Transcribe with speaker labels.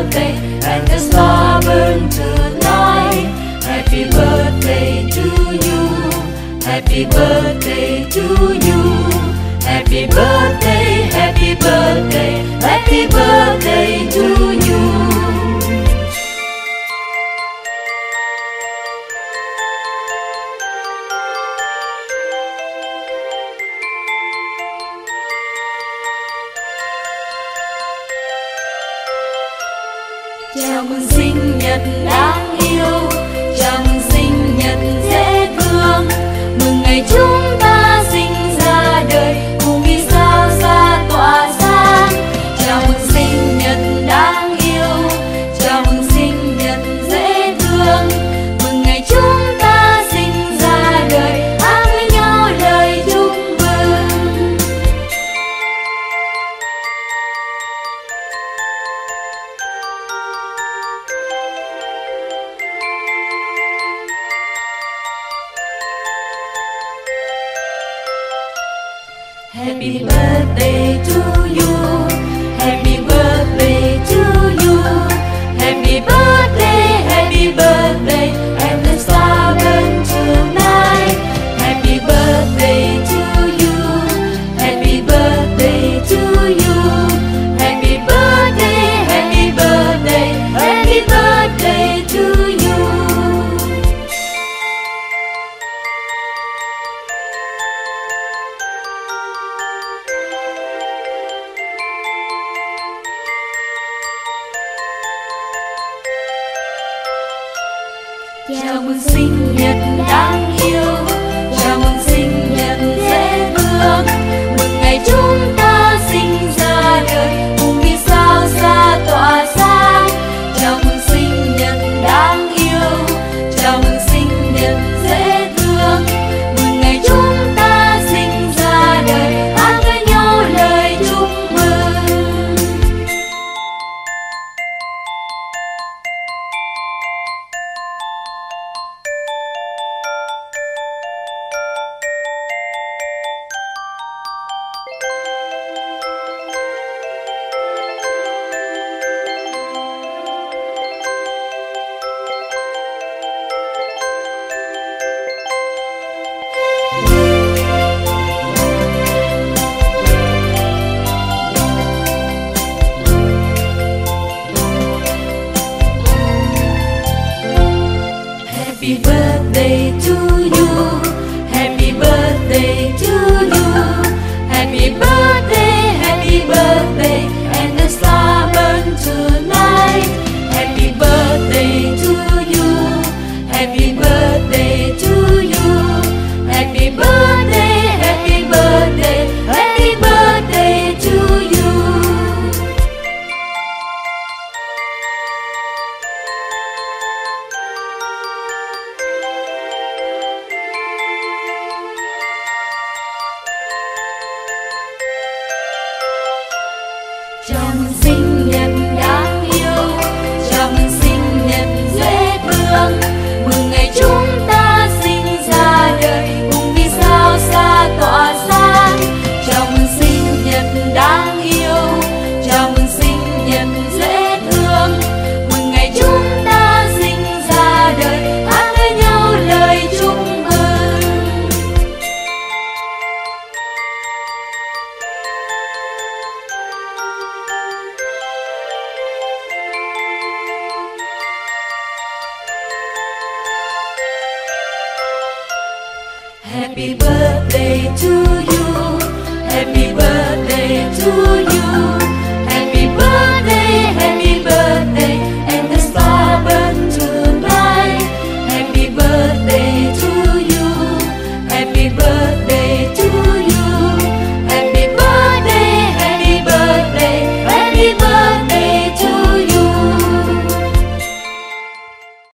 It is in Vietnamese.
Speaker 1: birthday, and the star burn tonight. Happy birthday to you. Happy birthday to you. Happy birthday, happy birthday, happy birthday to you. Chào mừng sinh nhật đáng yêu, chào mừng sinh nhật dễ thương, mừng ngày chúng ta sinh ra đời cùng vì sao xa tỏa sáng. Chào mừng sinh nhật đáng yêu, chào mừng sinh nhật dễ thương, mừng ngày chúng ta sinh ra đời, hát với nhau lời chúc mừng. Happy birthday to you. Happy birthday to you. Happy birthday, happy birthday, and the star burn tonight. Happy birthday to you. Happy birthday to you. Happy birthday, happy birthday, happy birthday to you. Chào mừng sinh nhật đáng yêu, chào mừng sinh nhật dễ thương, mừng ngày chúng ta sinh ra đời cùng vì sao xa tỏa sáng. Chào mừng sinh nhật đáng yêu, chào mừng sinh nhật dễ thương, mừng ngày chúng ta sinh ra đời, hát với nhau lời chúc mừng. Happy birthday to you. Happy birthday to you. Happy birthday, happy birthday, and the star burn tonight. Happy birthday to you. Happy birthday to you. Happy birthday, happy birthday, happy birthday to you. Chào mừng sinh nhật đáng yêu, chào mừng sinh nhật dễ thương, mừng ngày chúng ta sinh ra đời cùng vì sao xa tỏa sáng. Chào mừng sinh nhật đáng yêu, chào mừng sinh nhật dễ thương, mừng ngày chúng ta sinh ra đời, hát với nhau lời chúc mừng. Happy birthday to you. Happy birthday to you.